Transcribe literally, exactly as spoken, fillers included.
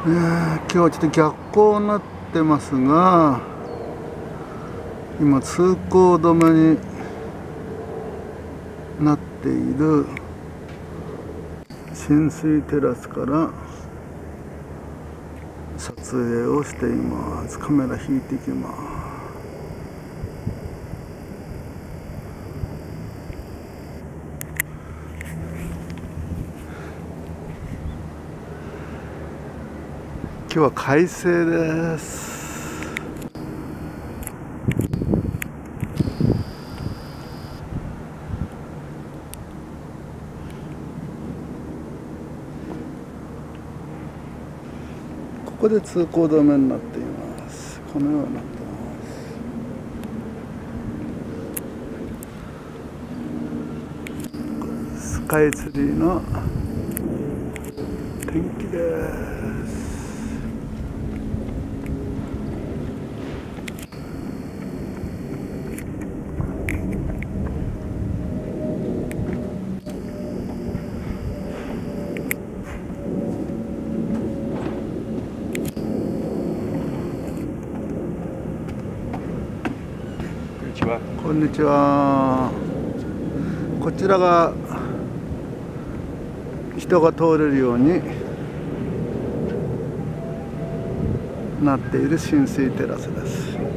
えー、今日はちょっと逆光になってますが、今通行止めになっている浸水テラスから撮影をしています。カメラ引いていきます。今日は快晴です。ここで通行止めになっています。このようになってます。スカイツリーの天気です。こんにちは。こちらが人が通れるようになっている浸水テラスです。